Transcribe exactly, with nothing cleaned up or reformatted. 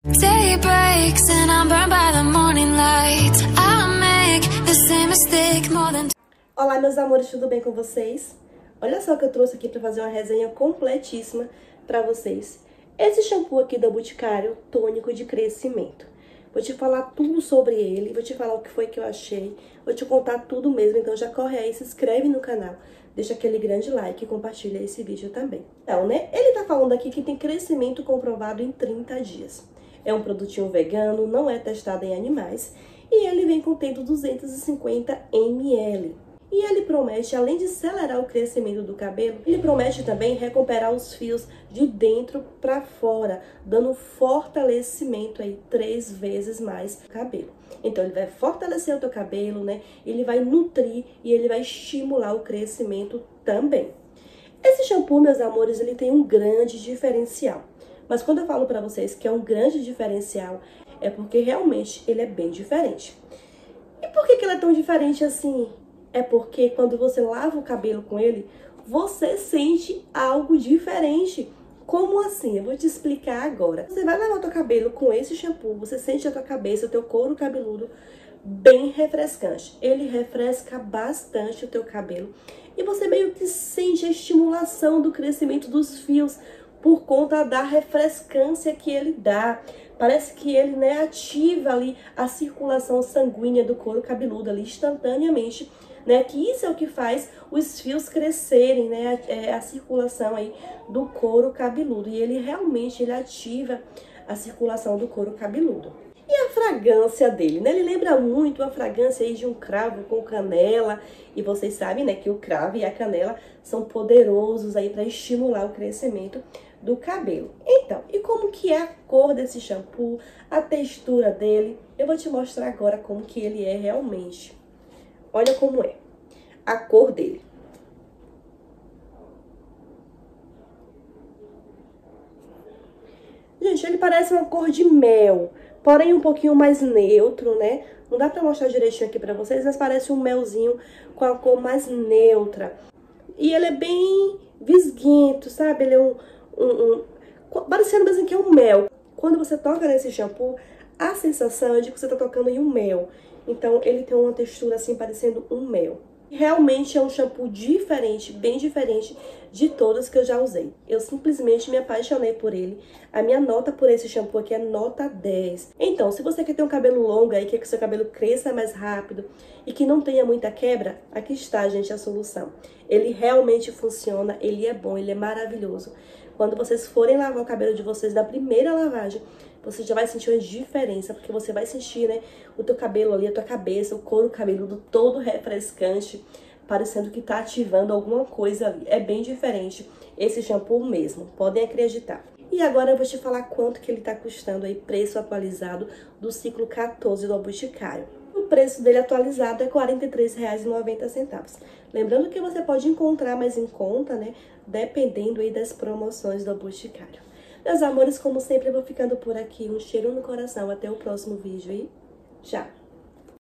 Day breaks and I'm burned by the morning light. I make the same mistake more than... Olá, meus amores, tudo bem com vocês? Olha só o que eu trouxe aqui para fazer uma resenha completíssima para vocês. Esse shampoo aqui da Boticário, tônico de crescimento. Vou te falar tudo sobre ele, vou te falar o que foi que eu achei, vou te contar tudo mesmo, então já corre aí, se inscreve no canal, deixa aquele grande like e compartilha esse vídeo também. Então, né, ele tá falando aqui que tem crescimento comprovado em trinta dias. É um produtinho vegano, não é testado em animais e ele vem contendo duzentos e cinquenta mililitros. E ele promete, além de acelerar o crescimento do cabelo, ele promete também recuperar os fios de dentro para fora, dando fortalecimento aí três vezes mais no cabelo. Então ele vai fortalecer o teu cabelo, né? Ele vai nutrir e ele vai estimular o crescimento também. Esse shampoo, meus amores, ele tem um grande diferencial. Mas quando eu falo para vocês que é um grande diferencial, é porque realmente ele é bem diferente. E por que que ele é tão diferente assim? É porque quando você lava o cabelo com ele, você sente algo diferente. Como assim? Eu vou te explicar agora. Você vai lavar o teu cabelo com esse shampoo, você sente a tua cabeça, o teu couro cabeludo bem refrescante. Ele refresca bastante o teu cabelo. E você meio que sente a estimulação do crescimento dos fios por conta da refrescância que ele dá. Parece que ele, né, ativa ali a circulação sanguínea do couro cabeludo ali instantaneamente, né, que isso é o que faz os fios crescerem, né, a, a circulação aí do couro cabeludo. E ele realmente ele ativa a circulação do couro cabeludo. E a fragrância dele, né? Ele lembra muito a fragrância aí de um cravo com canela. E vocês sabem, né, que o cravo e a canela são poderosos aí para estimular o crescimento do cabelo. Então, e como que é a cor desse shampoo, a textura dele? Eu vou te mostrar agora como que ele é realmente. Olha como é a cor dele. Gente, ele parece uma cor de mel, porém um pouquinho mais neutro, né? Não dá pra mostrar direitinho aqui pra vocês, mas parece um melzinho com a cor mais neutra. E ele é bem visguento, sabe? Ele é um... um, um parecendo mesmo que é um mel. Quando você toca nesse shampoo, a sensação é de que você tá tocando em um mel. Então, ele tem uma textura assim, parecendo um mel. Realmente é um shampoo diferente, bem diferente de todos que eu já usei. Eu simplesmente me apaixonei por ele. A minha nota por esse shampoo aqui é nota dez. Então, se você quer ter um cabelo longo aí, quer que seu cabelo cresça mais rápido e que não tenha muita quebra, aqui está, gente, a solução. Ele realmente funciona, ele é bom, ele é maravilhoso. Quando vocês forem lavar o cabelo de vocês da primeira lavagem, você já vai sentir uma diferença, porque você vai sentir, né, o teu cabelo ali, a tua cabeça, o couro cabeludo todo refrescante, parecendo que tá ativando alguma coisa ali. É bem diferente esse shampoo mesmo, podem acreditar. E agora eu vou te falar quanto que ele tá custando aí, preço atualizado do ciclo quatorze do Boticário. O preço dele atualizado é quarenta e três reais e noventa centavos. Lembrando que você pode encontrar mais em conta, né, dependendo aí das promoções do Boticário. Meus amores, como sempre, eu vou ficando por aqui. Um cheiro no coração. Até o próximo vídeo e tchau!